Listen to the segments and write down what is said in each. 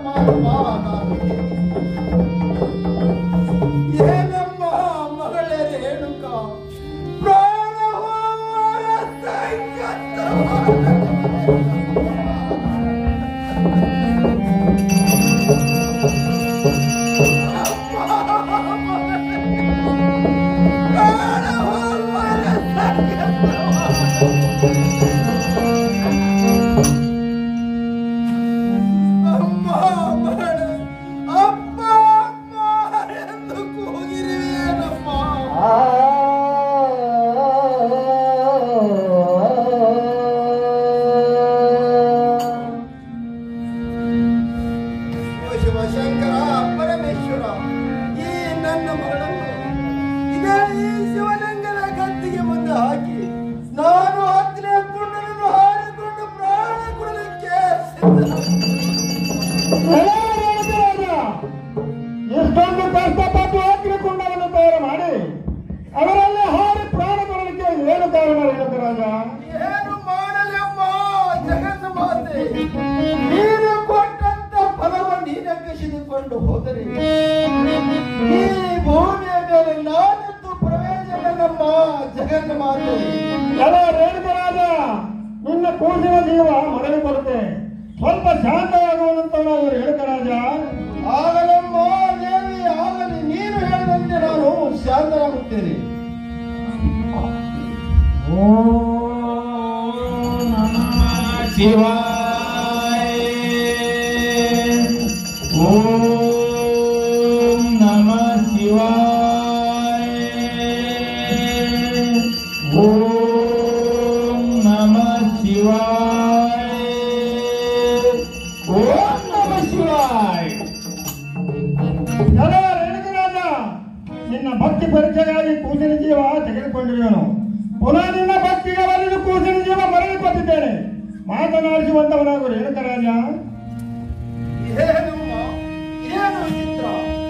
ಏನಮ್ಮ ಮಗಳೇ ರೇಣುಕ ಪ್ರಾಣ ಶಿವಶಂಕರ ಪರಮೇಶ್ವರ ಈ ನನ್ನ ಮಗಳನ್ನು ಇದೇ ಈ ಶಿವಲಿಂಗದ ಗದ್ದಿಗೆ ಮುಂದೆ ಹಾಕಿ ನಾನು ಅಗ್ನಿ ಕುಂಡಲನ್ನು ಹಾರಿಕೊಂಡು ಪ್ರಾಣ ಕೊಡಲಿಕ್ಕೆ ಎಷ್ಟೊಂದು ಕಷ್ಟಪಟ್ಟು ಅಗ್ನಿ ಕುಂಡವನ್ನು ತಯಾರು ಮಾಡಿ ಅವರಲ್ಲೇ ಹಾರಿ ಪ್ರಾಣ ಕೊಡಲಿಕ್ಕೆ ಏನು ಕಾರಣ ರೇಣುಕರಾಜ? ಏನು ಮಾಡಲಮ್ಮ ಜಗತ್ತು ಮಾತೆ, ನೀನು ಕೊಟ್ಟಂತ ಫಲವ ನೀನೆ ಕಸಿದುಕೊಂಡು ಹೋದರೆ ಈ ಭೂಮಿಯ ಮೇಲೆ ನಾನೆಂದು ಪ್ರವೇಶನಮ್ಮ ಜಗತ್ತು ಮಾತೆ. ಎಲ್ಲ ರೇಣುಕರಾಜ, ನಿನ್ನ ಕೂಸಿನ ಜೀವ ಮರಳಿ ಬರುತ್ತೆ, ಸ್ವಲ್ಪ ಶಾಂತವಾಗುವಂತವನು ರೇಣುಕರಾಜ. ಆಗಲಮ್ಮ ದೇವಿ, ಆಗಲಿ, ನೀನು ಹೇಳಿದಂತೆ ನಾನು ಶಾಂತರಾಗುತ್ತೇನೆ. ಓಂ ನಮಃ ಶಿವಾಯ. ಓಂ ನಮಃ ಶಿವಾಯ. ಓಂ ನಮಃ ಶಿವಾಯ. ಓಂ ನಮಃ ಶಿವಾಯ. ಎಲ್ಲ ರೇಣುಕರಾಜ, ನಿನ್ನ ಭಕ್ತಿ ಪರೀಕ್ಷೆಗಾಗಿ ಕೂಸಿನ ಜೀವ ತೆಗೆದುಕೊಂಡಿರುವನು. ಪುನಃ ನಿನ್ನ ಭಕ್ತಿಗೆ ಒಲಿದು ಕೂಸಿನ ಜೀವ ಮರಳಿ ಕೊಟ್ಟಿದ್ದೇನೆ. ಮಾತನಾಡಿಸುವಂತವನಾಗು ರೇಣುಕರಾಜ. ಏನಮ್ಮ, ಏನು ಚಿತ್ರ?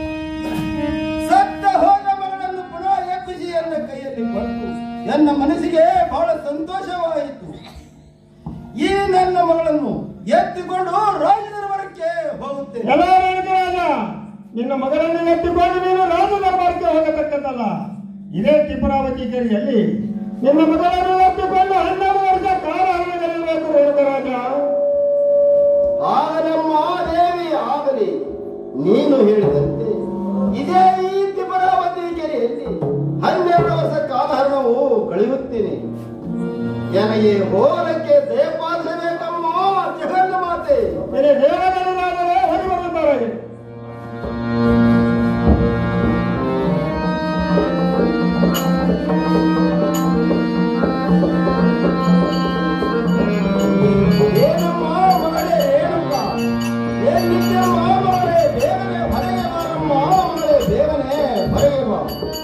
ಸತ್ತ ಹೋದ ಮಗಳನ್ನು ಪುನಃ ಎಬ್ಬಿಸಿ ನನ್ನ ಕೈಯಲ್ಲಿ ಕೊಟ್ಟು ನನ್ನ ಮನಸ್ಸಿಗೆ ಬಹಳ ಸಂತೋಷವಾಯಿತು. ಈ ನನ್ನ ಮಗಳನ್ನು ಎತ್ತಿಕೊಂಡು ರಾಜದರಬಾರಕ್ಕೆ ಹೋಗುತ್ತೇನೆ. ಎಲ್ಲ ರೇಣುಕರಾಜ, ನಿನ್ನ ಮಗಳನ್ನು ಎತ್ತಿಕೊಂಡು ನೀನು ರಾಜದರಬಾರಕ್ಕೆ ಹೋಗತಕ್ಕದ್ದಲ್ಲ. ಇದೇ ತ್ರಿಪುರಾವತಿ ಕೆರೆಯಲ್ಲಿ ನಿನ್ನ ಮಗಳನ್ನು ಎತ್ತಿಕೊಂಡು 12 ವರ್ಷ ಕಾಲಹರಣಗಳಿರಬೇಕು ರೇಣುಕರಾಜ. ಆಗಲಮ್ಮ ದೇವಿ, ಆಗಲಿ, ನೀನು ಹೇಳಿದಂತೆ ಇದೇ ಈ ತ್ರಿಪುರಾವತಿ ಕೆರೆಯಲ್ಲಿ 12 ವರ್ಷ ಕಾಲಹರಣವು ಕಳೆಯುತ್ತೇನೆ. ನನಗೆ ಹೋಗಲಿಕ್ಕೆ ದಯಪಾಲಿಸಬೇಕಮ್ಮ ಜಗನ್ನ ಮಾತೆ. ನಿನ್ನ ದೇವಗಳಾದರೆ ಹೊರಗೆ ಬರುತ್ತಾರೆ. ಏನಮ್ಮ ಮಗಳೇ ರೇಣುಕ, ಏನಿದ್ದಮ್ಮ ಮಗಳೇ, ಬೇಗನೆ ಹೊರಗೆ ಬಾರಮ್ಮ ಮಗಳೇ, ಬೇಗನೆ ಹೊರಗೆ ಬಾ.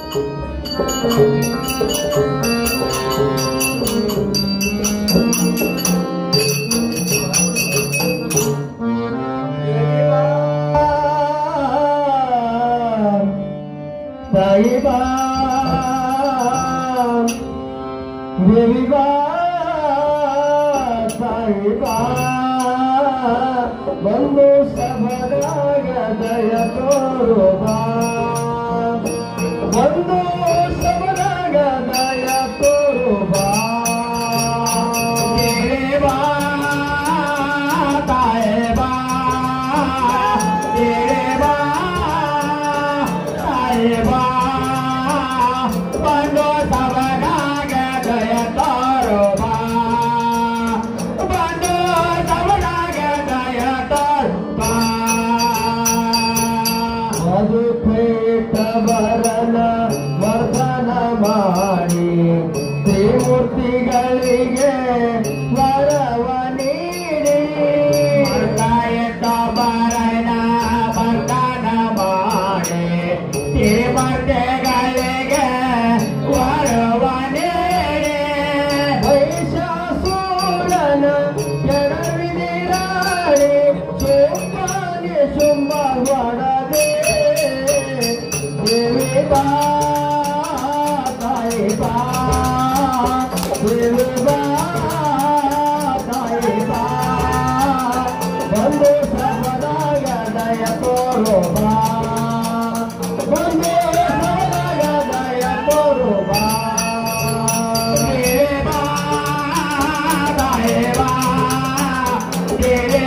ಸಾಯಿಬಾ ದೇವಿಬಾ ಸಾಯಿಬಾ ಬಂದು ಸಬರಾಗ ದಯ ತೋರುಬಾ, ಬಂದು ಸಬರಾಗ ದಯ ತೋರುಬಾ. ದೇವಾ ತಾಯಬಾ ದೇವಾ ತಾಯಬಾ ಬಂದು ಸಬರಾಗ ದಯ ತೋರುಬಾ, ಬಂದು ಸಬರಾಗ ದಯ ತೋರುಬಾ. ಅದು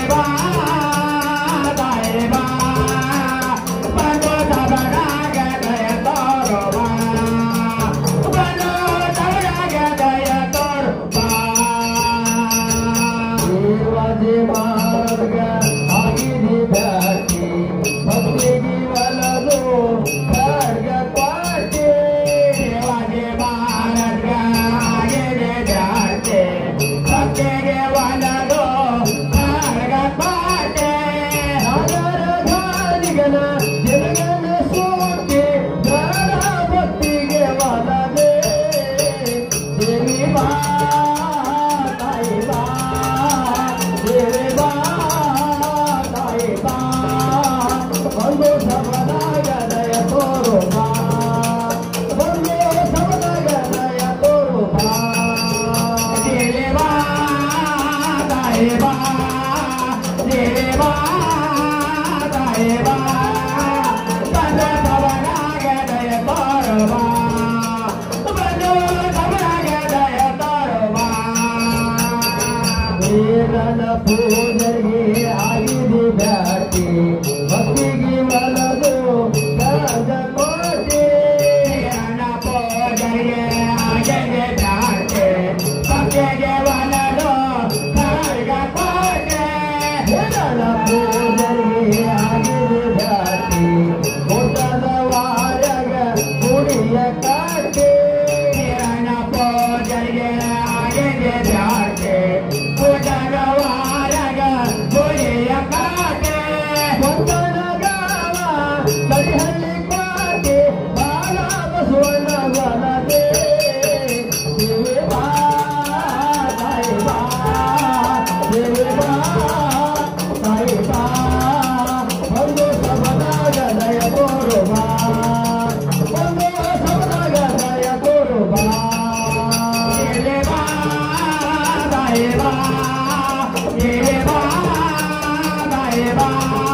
Bye.